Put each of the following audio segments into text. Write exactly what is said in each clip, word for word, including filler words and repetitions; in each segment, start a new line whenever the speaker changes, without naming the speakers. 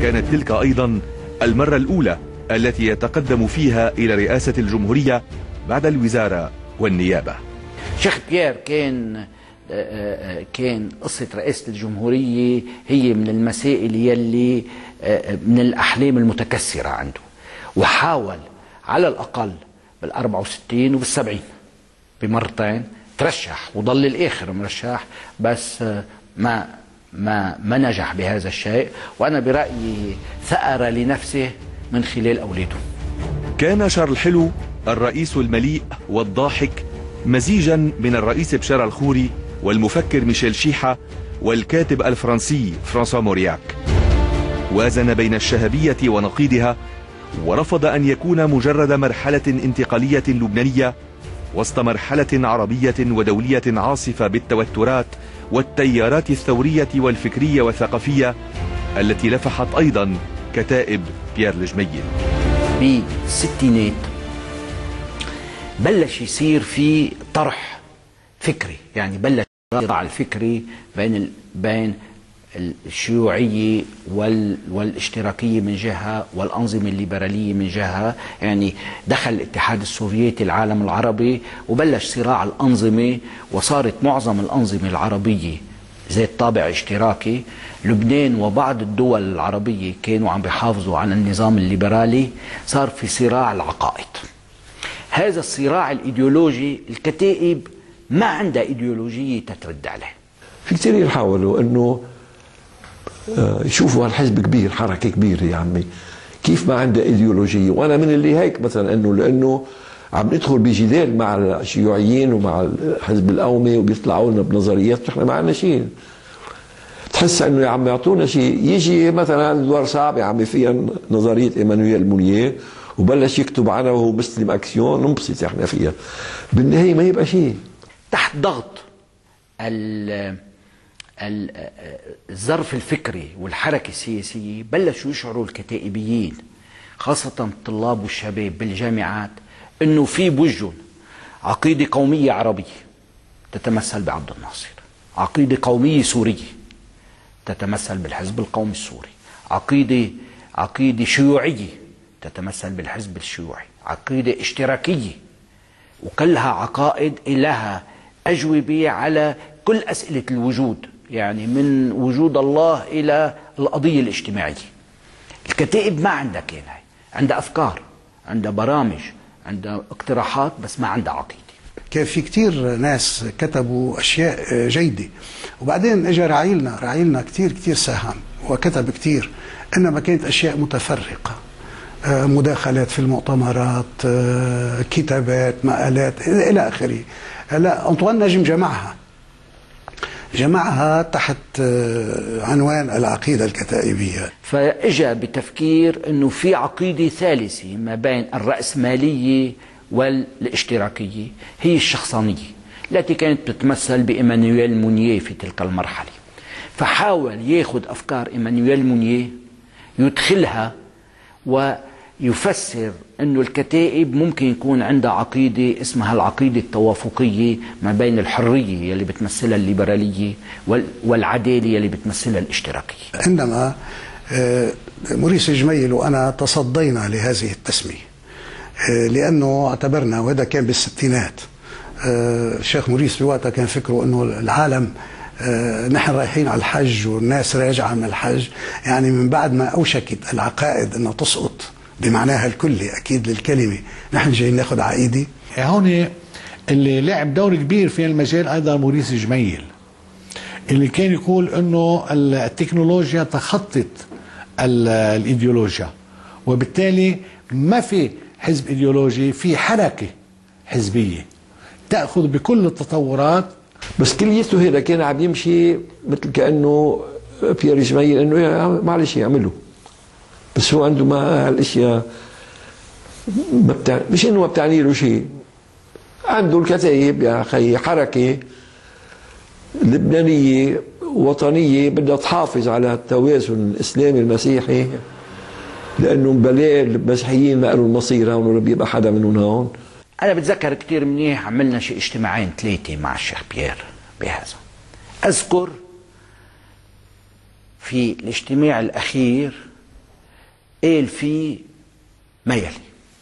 وكانت تلك أيضا المرة الأولى التي يتقدم فيها إلى رئاسة الجمهورية بعد الوزارة والنيابة.
شيخ بيير كان كان قصة رئاسة الجمهورية هي من المسائل يلي من الأحلام المتكسرة عنده، وحاول على الأقل بالأربعة وستين وبالسبعين بمرتين ترشح وظل الآخر مرشح، بس ما ما ما نجح بهذا الشيء، وأنا برأيي ثأر لنفسه من خلال أولاده.
كان شارل حلو الرئيس المليء والضاحك مزيجا من الرئيس بشار الخوري والمفكر ميشيل شيحة والكاتب الفرنسي فرانسوا مورياك. وازن بين الشهبية ونقيضها، ورفض أن يكون مجرد مرحلة انتقالية لبنانية وسط مرحلة عربية ودولية عاصفة بالتوترات والتيارات الثورية والفكرية والثقافية التي لفحت أيضا كتائب بيير الجميل.
بالستينات بلش يصير في طرح فكري، يعني بلش الصراع الفكري بين ال... بين الشيوعية وال... والاشتراكية من جهة والأنظمة الليبرالية من جهة، يعني دخل الاتحاد السوفيتي العالم العربي وبلش صراع الأنظمة، وصارت معظم الأنظمة العربية ذات طابع اشتراكي. لبنان وبعض الدول العربية كانوا عم بيحافظوا على النظام الليبرالي، صار في صراع العقائد. هذا الصراع الإيديولوجي الكتائب ما عندها إيديولوجية تترد عليه.
في كثير حاولوا انه يشوفوا هالحزب كبير، حركة كبيرة يا عمي، كيف ما عندها ايديولوجية. وانا من اللي هيك مثلا انه لانه عم ندخل بجدال مع الشيوعيين ومع الحزب القومي وبيطلعوا لنا بنظريات نحن ما عندنا شيء. تحس انه يا عم يعطونا شيء، يجي مثلا ادوار صعب يا عمي فيها نظرية ايمانويل مونيه وبلش يكتب عنها وهو بيستلم اكسيون، ننبسط احنا فيها، بالنهاية ما يبقى شيء. تحت
ضغط الظرف الفكري والحركة السياسية بلشوا يشعروا الكتائبيين خاصة الطلاب والشباب بالجامعات انه في بوجهن عقيدة قومية عربية تتمثل بعبد الناصر، عقيدة قومية سورية تتمثل بالحزب القومي السوري، عقيدة عقيدة شيوعية تتمثل بالحزب الشيوعي، عقيدة اشتراكية، وكلها عقائد لها أجوبة على كل أسئلة الوجود، يعني من وجود الله إلى القضية الاجتماعية. الكتائب ما عندها كان هاي، عندها أفكار، عندها برامج، عندها اقتراحات، بس ما عندها عقيدة.
كان في كتير ناس كتبوا أشياء جيدة، وبعدين اجى رعيلنا رعيلنا كتير كتير ساهم وكتب كتير، إنما كانت أشياء متفرقة، مداخلات في المؤتمرات، كتابات، مقالات إلى آخره. لا، أنطوان نجم جمعها جمعها تحت عنوان العقيدة الكتائبية.
فإجا بتفكير أنه في عقيدة ثالثة ما بين الرأسمالية والاشتراكية، هي الشخصانية التي كانت تتمثل بإيمانويل مونيه في تلك المرحلة. فحاول ياخذ أفكار إيمانويل مونيه يدخلها ويفسر أنه الكتائب ممكن يكون عندها عقيدة اسمها العقيدة التوافقية ما بين الحرية يلي بتمثلها الليبرالية والعدالة يلي بتمثلها الاشتراكية.
إنما موريس جميل وأنا تصدينا لهذه التسمية لأنه اعتبرنا، وهذا كان بالستينات، الشيخ موريس بوقتها كان فكره أنه العالم نحن رايحين على الحج والناس راجعة من الحج، يعني من بعد ما أوشكت العقائد أنها تسقط بمعناها الكلي أكيد للكلمة، نحن جايين ناخذ عقيدة.
هون اللي لعب دور كبير في المجال أيضا موريس جميل، اللي كان يقول أنه التكنولوجيا تخطت الإيديولوجيا، وبالتالي ما في حزب إيديولوجي، في حركة حزبية تأخذ بكل التطورات.
بس كليته هذا كان عم يمشي مثل كأنه بيير جميل انه معلش يعمله، بس هو عنده ما هالاشياء ما بتاع... مش انه ما بتعني له شيء، عنده الكتائب يا اخي حركه لبنانيه وطنيه بدها تحافظ على التوازن الاسلامي المسيحي، لانه بلاء المسيحيين ما قالوا المصير هون ولا بيبقى حدا منهم هون.
أنا بتذكر كتير منيح عملنا شيء اجتماعين ثلاثة مع الشيخ بيير بهذا. أذكر في الاجتماع الأخير قال فيه ما يلي: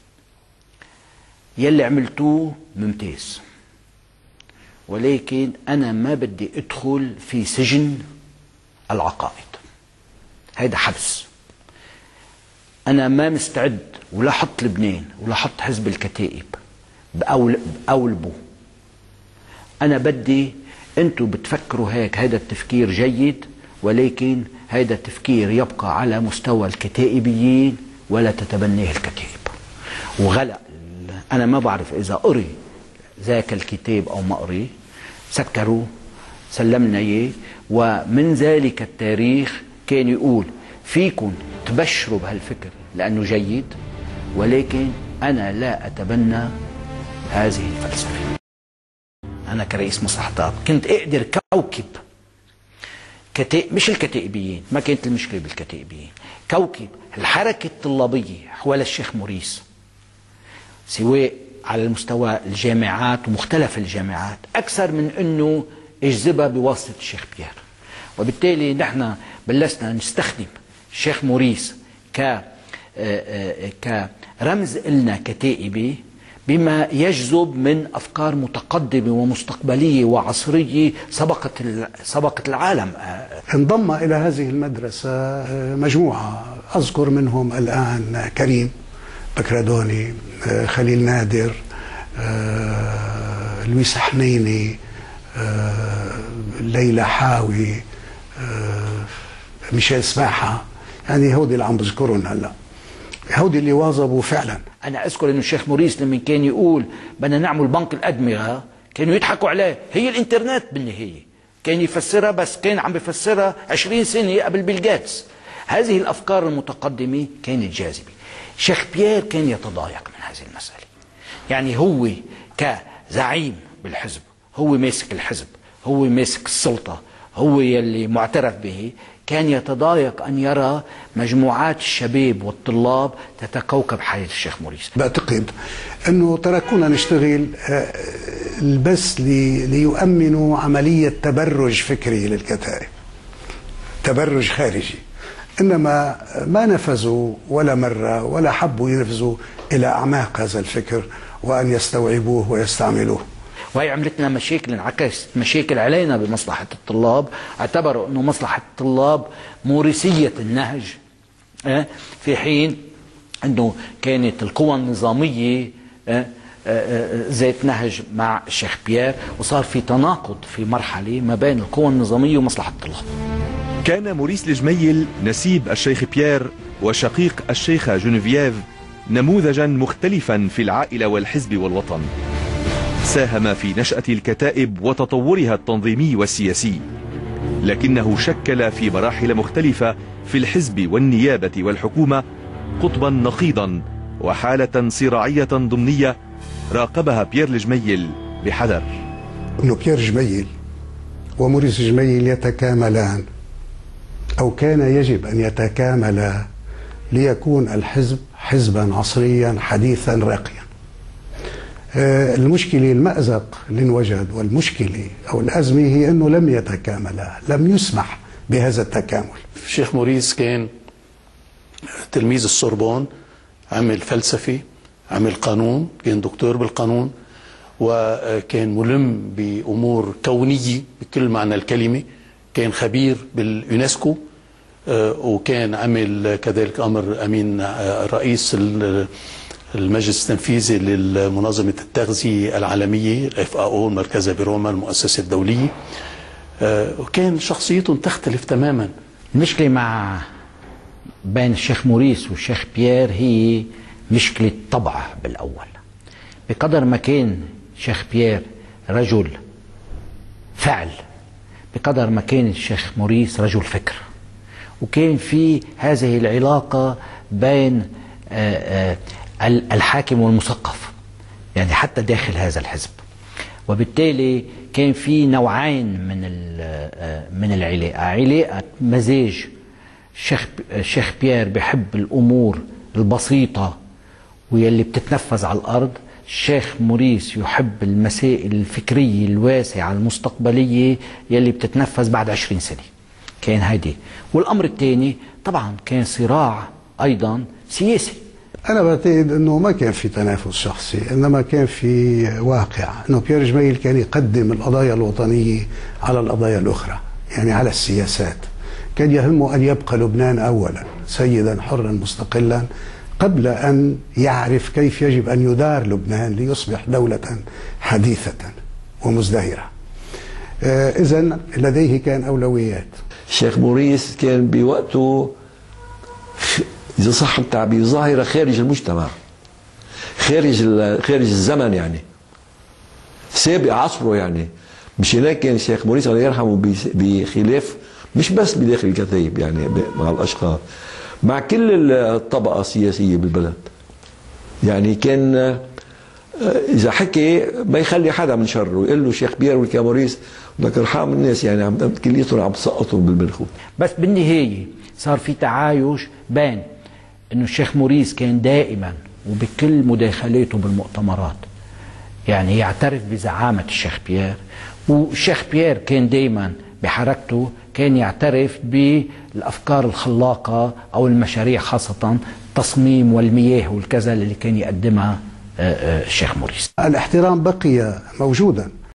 يلي عملتوه ممتاز، ولكن أنا ما بدي أدخل في سجن العقائد، هيدا حبس. أنا ما مستعد ولا حط لبنان ولا حط حزب الكتائب بقولبه. أنا بدي أنتوا بتفكروا هيك، هذا التفكير جيد، ولكن هذا التفكير يبقى على مستوى الكتائبيين ولا تتبنيه الكتائب. وغلق، أنا ما بعرف إذا قري ذاك الكتاب أو ما قري، سكروا سلمنا إياه. ومن ذلك التاريخ كان يقول: فيكم تبشروا بهالفكر لأنه جيد، ولكن أنا لا أتبنى هذه الفلسفة. أنا كرئيس مصلحة كنت أقدر كوكب كتائب، مش الكتائبيين، ما كانت المشكلة بالكتائبيين، كوكب الحركة الطلابية حول الشيخ موريس، سواء على المستوى الجامعات ومختلف الجامعات، أكثر من أنه اجذبها بواسطة الشيخ بيير. وبالتالي نحن بلشنا نستخدم الشيخ موريس ك كرمز لنا كتائبي بما يجذب من أفكار متقدمة ومستقبلية وعصرية سبقت سبقت العالم.
انضم إلى هذه المدرسة مجموعة أذكر منهم الآن كريم بكردوني، خليل نادر، لويس حنيني، ليلى حاوي، ميشيل سماحة. يعني هودي اللي عم بذكرهم هلا، هودي اللي واظبوا فعلا.
أنا أذكر إنه الشيخ موريس لما كان يقول بدنا نعمل بنك الأدمغة كانوا يضحكوا عليه، هي الإنترنت بالنهاية. كان يفسرها، بس كان عم بفسرها عشرين سنة قبل بيل جيتس. هذه الأفكار المتقدمة كانت جاذبة. الشيخ بيير كان يتضايق من هذه المسألة. يعني هو كزعيم بالحزب، هو ماسك الحزب، هو ماسك السلطة، هو يلي معترف به، كان يتضايق أن يرى مجموعات الشباب والطلاب تتكوكب حياة الشيخ موريس.
بعتقد أنه تركونا نشتغل بس ليؤمنوا عملية تبرج فكري للكتائب، تبرج خارجي، إنما ما نفذوا ولا مرة ولا حبوا ينفذوا إلى أعماق هذا الفكر وأن يستوعبوه ويستعملوه.
وهي عملت لنا مشاكل، انعكست مشاكل علينا بمصلحة الطلاب. اعتبروا أنه مصلحة الطلاب موريسية النهج، في حين أنه كانت القوى النظامية ذات نهج مع الشيخ بيير، وصار في تناقض في مرحلة ما بين القوى النظامية ومصلحة الطلاب.
كان موريس الجميل نسيب الشيخ بيير وشقيق الشيخة جونيفييف نموذجا مختلفا في العائلة والحزب والوطن. ساهم في نشأة الكتائب وتطورها التنظيمي والسياسي، لكنه شكل في مراحل مختلفة في الحزب والنيابة والحكومة قطبا نقيضا وحالة صراعية ضمنية راقبها بيير الجميل بحذر.
انه بيير جميل وموريس جميل يتكاملان، او كان يجب ان يتكاملا ليكون الحزب حزبا عصريا حديثا راقيا. المشكلة المأزق اللي انوجد والمشكلة أو الأزمة هي أنه لم يتكاملا، لم يسمح بهذا التكامل.
الشيخ موريس كان تلميذ السوربون، عمل فلسفي، عمل قانون، كان دكتور بالقانون، وكان ملم بأمور كونية بكل معنى الكلمة، كان خبير باليونسكو، وكان عمل كذلك أمر أمين رئيس المجلس التنفيذي لمنظمة التغذية العالمية الاف اي او المركزة بروما المؤسسة الدولية، وكان شخصيته تختلف تماما.
المشكلة مع بين الشيخ موريس والشيخ بيير هي مشكلة طبع بالأول. بقدر ما كان الشيخ بيير رجل فعل، بقدر ما كان الشيخ موريس رجل فكر، وكان في هذه العلاقة بين آآ آآ الحاكم والمثقف، يعني حتى داخل هذا الحزب. وبالتالي كان في نوعين من من العلاقة، علاقة مزاج. الشيخ الشيخ بيير بيحب الأمور البسيطة واللي بتتنفذ على الأرض، الشيخ موريس يحب المسائل الفكرية الواسعة المستقبلية يلي بتتنفذ بعد عشرين سنة. كان هيدي. والأمر الثاني طبعا كان صراع أيضا سياسي.
أنا بعتقد أنه ما كان في تنافس شخصي، إنما كان في واقع، أنه بيير جميل كان يقدم القضايا الوطنية على القضايا الأخرى، يعني على السياسات. كان يهمه أن يبقى لبنان أولا سيدا حرا مستقلا قبل أن يعرف كيف يجب أن يدار لبنان ليصبح دولة حديثة ومزدهرة. آه إذن لديه كان أولويات.
الشيخ موريس كان بوقته، إذا صح التعبير، ظاهرة خارج المجتمع، خارج خارج الزمن، يعني سابق عصره. يعني مش هناك كان الشيخ موريس الله يرحمه بخلاف مش بس بداخل الكتائب، يعني مع الأشخاص، مع كل الطبقة السياسية بالبلد. يعني كان إذا حكي ما يخلي حدا من شره، يقول له الشيخ بيير والكاموريس لك ارحام الناس، يعني عم كليتهم عم تسقطهم بالمنخوت.
بس بالنهاية صار في تعايش بين انه الشيخ موريس كان دائما وبكل مداخلاته بالمؤتمرات يعني يعترف بزعامة الشيخ بيير، والشيخ بيير كان دائما بحركته كان يعترف بالافكار الخلاقة او المشاريع، خاصة التصميم والمياه والكذا اللي كان يقدمها الشيخ موريس.
الاحترام بقي موجودا